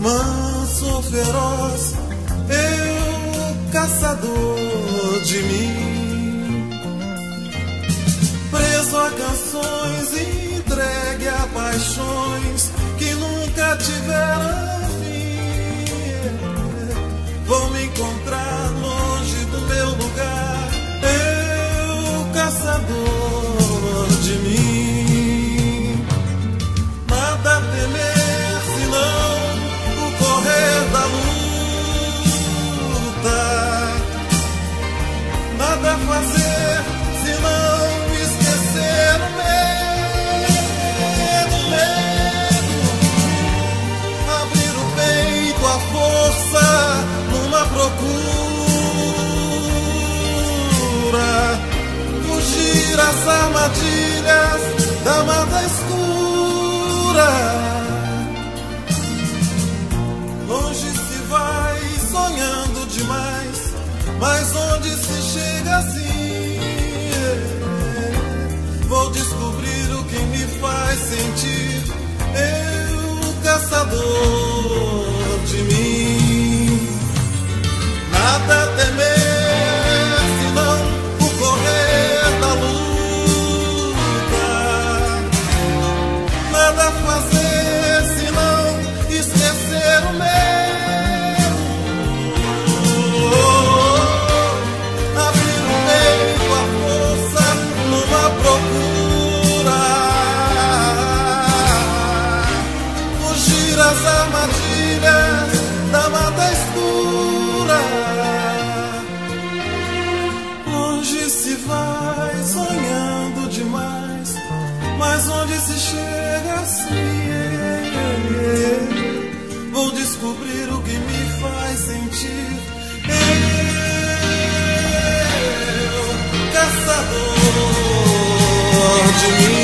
manso, feroz, eu caçador de mim, preso a canções, entregue a paixões que nunca tiveram fim. Vou me encontrar longe do meu lugar, eu caçador de mim. Nada a temer senão o correr da luta, nada a fazer senão esquecer o medo, abrir o peito à força numa procura, fugir às armadilhas da mata escura. Longe se vai sonhando demais, mas onde se chega assim? Vou descobrir o que me faz sentir, eu caçador de mim. Nada a temer senão o correr da luta, nada a fazer senão esquecer o medo, abrir o peito à força numa procura, fugir às armadilhas da mata escura. Longe se vai sonhando demais, mas onde se chega assim? Vou descobrir o que me faz sentir, eu, caçador de mim.